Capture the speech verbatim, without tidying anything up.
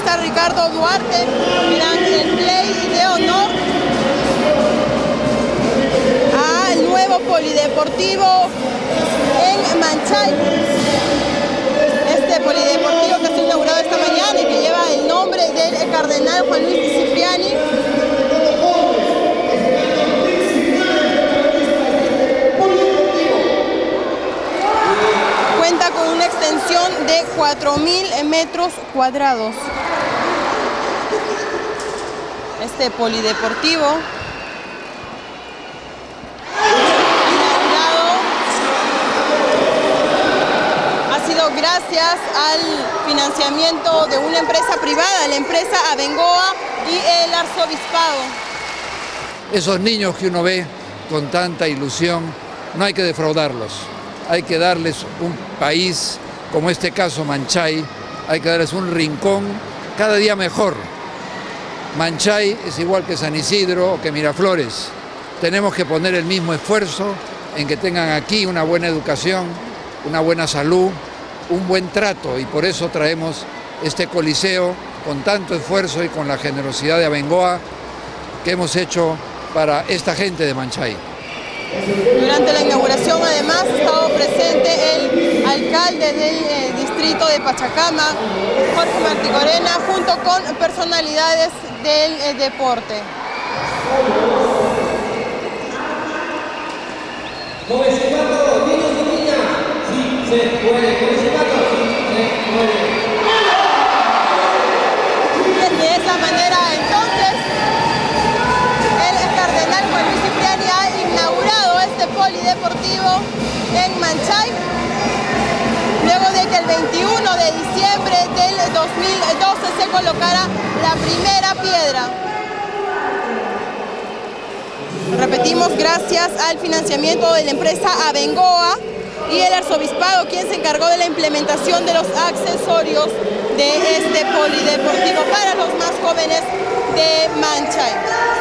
está Ricardo Duarte, dan el play de honor al nuevo polideportivo en Manchay. Este polideportivo que se ha inaugurado esta mañana y que lleva el nombre del cardenal Juan Luis Cipriani. Cuenta con una extensión de cuatro mil metros cuadrados. Este polideportivo ha sido gracias al financiamiento de una empresa privada, la empresa Abengoa y el arzobispado. Esos niños que uno ve con tanta ilusión, no hay que defraudarlos. Hay que darles un país, como este caso Manchay, hay que darles un rincón cada día mejor. Manchay es igual que San Isidro o que Miraflores. Tenemos que poner el mismo esfuerzo en que tengan aquí una buena educación, una buena salud, un buen trato, y por eso traemos este coliseo con tanto esfuerzo y con la generosidad de Abengoa que hemos hecho para esta gente de Manchay. Durante la inauguración además ha estado presente el alcalde del eh, distrito de Pachacama, Jorge Martigorena, junto con personalidades del eh, deporte. Con ese pato, niños y niñas, sí se puede, con ese pato, sí se puede. Bien, de esa manera entonces el cardenal Juan Luis Cipriani ha inaugurado este polideportivo en Manchay, luego de que el veintiuno de diciembre del dos mil doce se colocara la primera piedra. Repetimos, gracias al financiamiento de la empresa Abengoa y el arzobispado, quien se encargó de la implementación de los accesorios de este polideportivo para los más jóvenes de Manchay.